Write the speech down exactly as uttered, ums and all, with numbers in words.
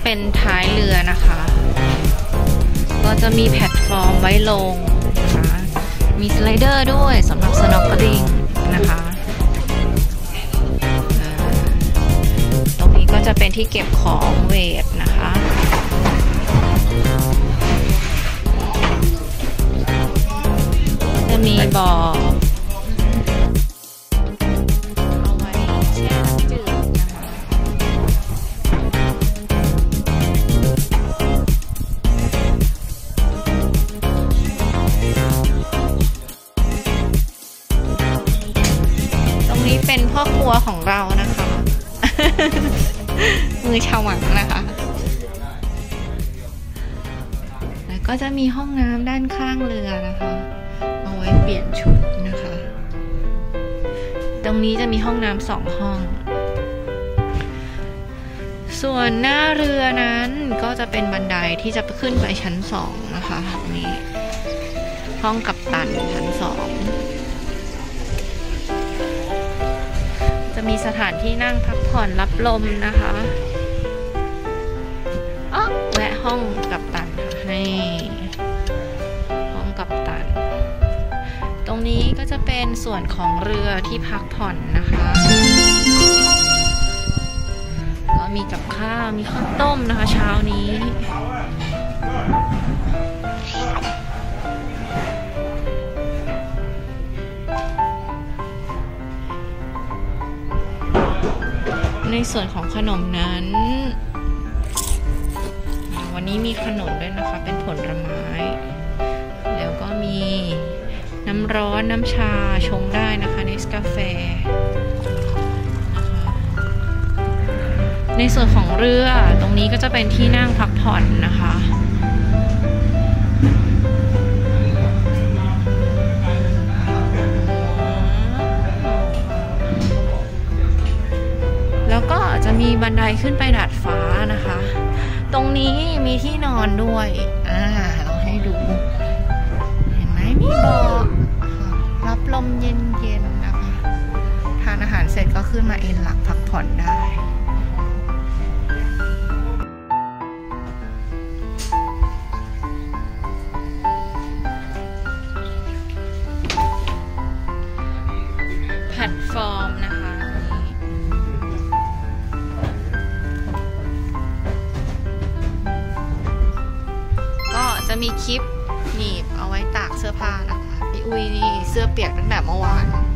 เป็นท้ายเรือนะคะก็จะมีแพลตฟอร์มไว้ลงนะคะมีสไลเดอร์ด้วยสำหรับสโนว์ลิ่งนะคะตรงนี้ก็จะเป็นที่เก็บของเวทนะคะจะมีบ่อเอาไว้แช่น้ำจืดนะคะตรงนี้เป็นพ่อครัวของเรานะคะ มือฉมังนะคะแล้วก็จะมีห้องน้ำด้านข้างเรือนะคะเอาไว้เปลี่ยนชุดนะคะตรงนี้จะมีห้องน้ำสองห้องส่วนหน้าเรือนั้นก็จะเป็นบันไดที่จะขึ้นไปชั้นสองนะคะนี่ห้องกัปตันชั้นสองจะมีสถานที่นั่งพักผ่อนรับลมนะคะอ๋อและห้องกัปตันค่ะนี่ห้องกัปตันตรงนี้ก็จะเป็นส่วนของเรือที่พักผ่อนนะคะก็มีกับข้าวมีข้าวต้มนะคะเช้านี้ในส่วนของขนมนั้นวันนี้มีขนมด้วยนะคะเป็นผลไม้แล้วก็มีน้ำร้อนน้ำชาชงได้นะคะเนสกาแฟนะคะในส่วนของเรือตรงนี้ก็จะเป็นที่นั่งพักผ่อนนะคะแล้วก็จะมีบันไดขึ้นไปดาดฟ้านะคะตรงนี้มีที่นอนด้วยอ่าเราให้ดูเห็นไหมมีเบาะรับลมเย็นๆนะคะทานอาหารเสร็จก็ขึ้นมาเอนหลักพักผ่อนได้แพลตฟอร์มนะคะจะมีคลิปหนีบเอาไว้ตากเสื้อผ้านะคะพี่อุ้ยนี่เสื้อเปียกตั้งแต่เมื่อวาน